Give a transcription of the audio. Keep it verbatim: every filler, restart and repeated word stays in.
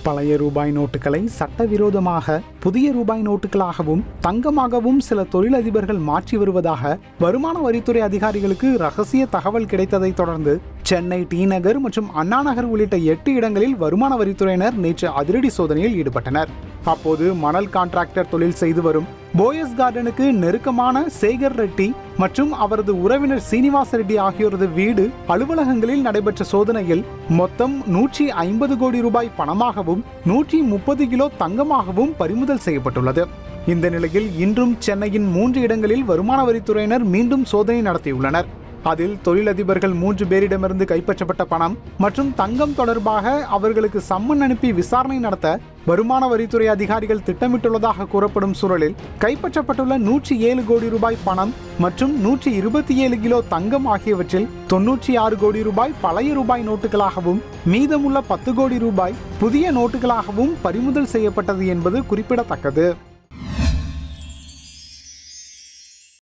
பழைய ரூபாய் நோட்டுகளை சட்டவிரோதமாக புதிய ரூபாய் நோட்டுகளாகவும் தங்கமாகவும் சில தொழிலதிபர்கள் மாற்றி வருவதாக வருமான வரித்துறை அதிகாரிகளுக்கு ரகசிய தகவல் கிடைத்ததை தொடர்ந்து சென்னை டி நகர் மற்றும் அண்ணா நகர் உள்ளிட்ட எட்டு இடங்களில் வருமான வரித்துறையினர் நேற்று அதிரடி சோதனையில் ஈடுபட்டனர். அப்போது மணல் கான்ட்ராக்டர் தொழில் செய்து வரும் போயஸ் கார்டனுக்கு நெருக்கமான சேகர் ரெட்டி மற்றும் அவரது உறவினர் சீனிவாச ரெட்டி ஆகியோரது வீடு அலுவலகங்களில் நடைபெற்ற சோதனையில் மொத்தம் நூற்றி ஐம்பது கோடி ரூபாய் பணமாகவும் நூற்றி முப்பது கிலோ தங்கமாகவும் பறிமுதல் செய்யப்பட்டுள்ளது. இந்த நிலையில் இன்றும் சென்னையின் மூன்று இடங்களில் வருமான வரித்துறையினர் மீண்டும் சோதனை நடத்தியுள்ளனர். அதில் தொழிலதிபர்கள் மூன்று பேரிடமிருந்து கைப்பற்றப்பட்ட பணம் மற்றும் தங்கம் தொடர்பாக அவர்களுக்கு சம்மன் அனுப்பி விசாரணை நடத்த வருமான வரித்துறை அதிகாரிகள் திட்டமிட்டுள்ளதாக கூறப்படும் சூழலில் கைப்பற்றப்பட்டுள்ள நூற்றி ஏழு கோடி ரூபாய் பணம் மற்றும் நூற்றி இருபத்தி ஏழு கிலோ தங்கம் ஆகியவற்றில் தொன்னூற்றி ஆறு கோடி ரூபாய் பழைய ரூபாய் நோட்டுகளாகவும் மீதமுள்ள பத்து கோடி ரூபாய் புதிய நோட்டுகளாகவும் பறிமுதல் செய்யப்பட்டது என்பது குறிப்பிடத்தக்கது.